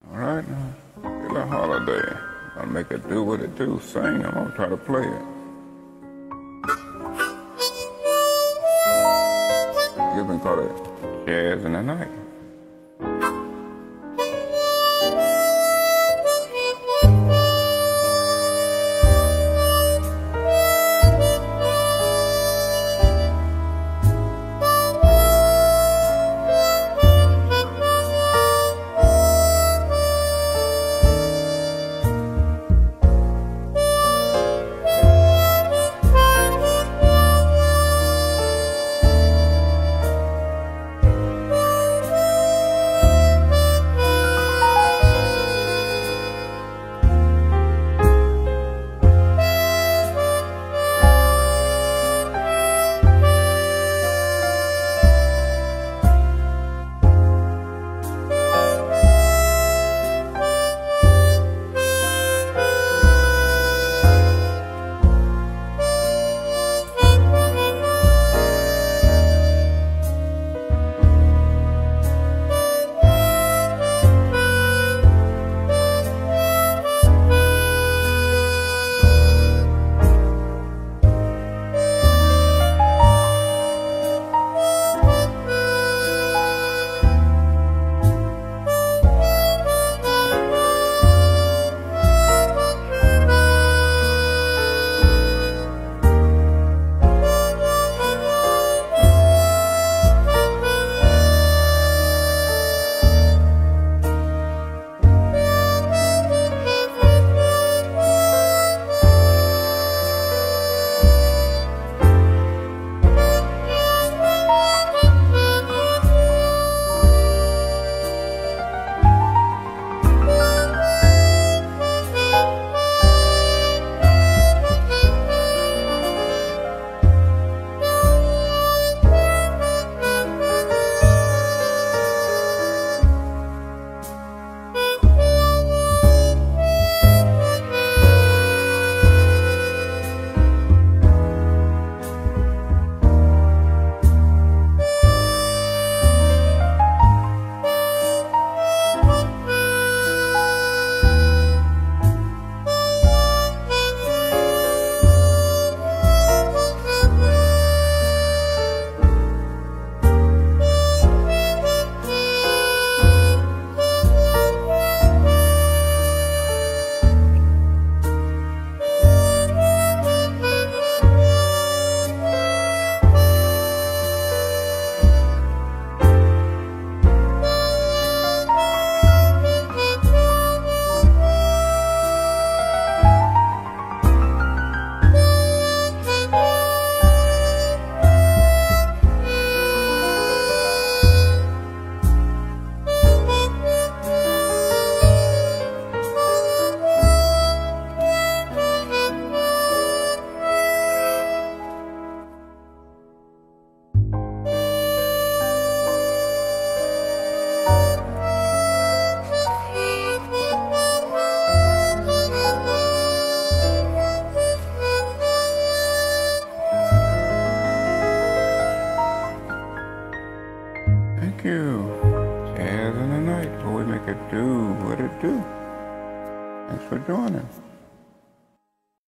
All right, now, it's a holiday. I'll make it do what it do, sing. I'm gonna try to play it. You can call it Jazz in the Night. Thank you. Jazz in the Night, where we make it do what it do. Thanks for joining.